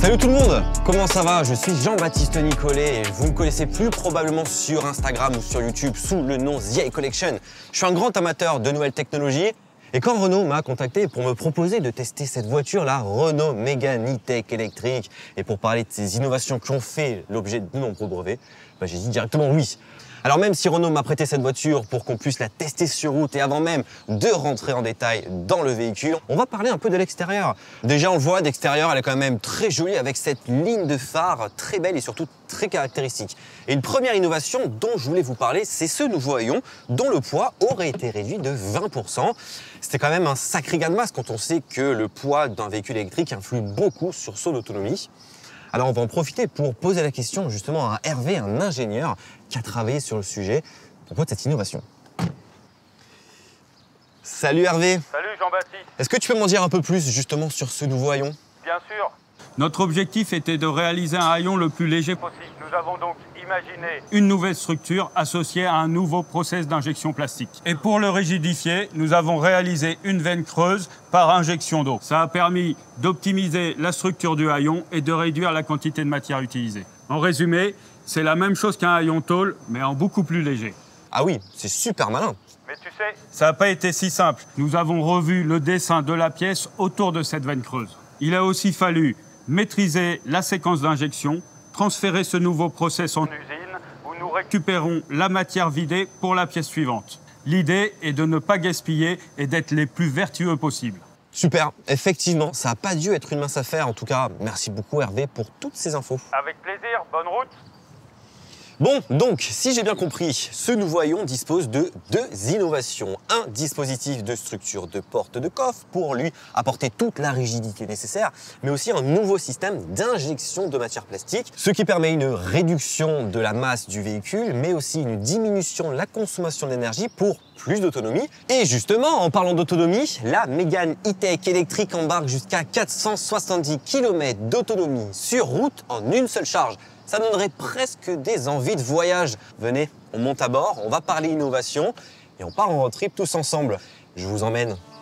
Salut tout le monde, comment ça va? Je suis Jean-Baptiste Nicolet et vous me connaissez plus probablement sur Instagram ou sur YouTube sous le nom The iCollection. Je suis un grand amateur de nouvelles technologies et quand Renault m'a contacté pour me proposer de tester cette voiture, la Renault Mégane E-Tech électrique, et pour parler de ces innovations qui ont fait l'objet de nombreux brevets, j'ai dit directement oui. Alors même si Renault m'a prêté cette voiture pour qu'on puisse la tester sur route et avant même de rentrer en détail dans le véhicule, on va parler un peu de l'extérieur. Déjà on le voit d'extérieur, elle est quand même très jolie avec cette ligne de phare très belle et surtout très caractéristique. Et une première innovation dont je voulais vous parler, c'est ce nouveau haillon dont le poids aurait été réduit de 20%. C'était quand même un sacré gain de masse quand on sait que le poids d'un véhicule électrique influe beaucoup sur son autonomie. Alors on va en profiter pour poser la question justement à Hervé, un ingénieur qui a travaillé sur le sujet à propos de cette innovation. Salut Hervé. Salut Jean-Baptiste. Est-ce que tu peux m'en dire un peu plus justement sur ce nouveau haillon? Bien sûr. Notre objectif était de réaliser un haillon le plus léger possible. Nous avons donc imaginé une nouvelle structure associée à un nouveau process d'injection plastique. Et pour le rigidifier, nous avons réalisé une veine creuse par injection d'eau. Ça a permis d'optimiser la structure du haillon et de réduire la quantité de matière utilisée. En résumé, c'est la même chose qu'un haillon tôle, mais en beaucoup plus léger. Ah oui, c'est super malin. Mais tu sais, ça n'a pas été si simple. Nous avons revu le dessin de la pièce autour de cette veine creuse. Il a aussi fallu maîtriser la séquence d'injection, transférer ce nouveau process en usine où nous récupérons la matière vidée pour la pièce suivante. L'idée est de ne pas gaspiller et d'être les plus vertueux possible. Super, effectivement, ça n'a pas dû être une mince affaire. En tout cas, merci beaucoup Hervé pour toutes ces infos. Avec plaisir, bonne route. Bon, donc, si j'ai bien compris, ce nouveau haillon dispose de deux innovations. Un dispositif de structure de porte de coffre pour lui apporter toute la rigidité nécessaire, mais aussi un nouveau système d'injection de matière plastique, ce qui permet une réduction de la masse du véhicule, mais aussi une diminution de la consommation d'énergie pour plus d'autonomie. Et justement, en parlant d'autonomie, la Mégane E-Tech électrique embarque jusqu'à 470 km d'autonomie sur route en une seule charge. Ça donnerait presque des envies de voyage. Venez, on monte à bord, on va parler innovation et on part en road trip tous ensemble. Je vous emmène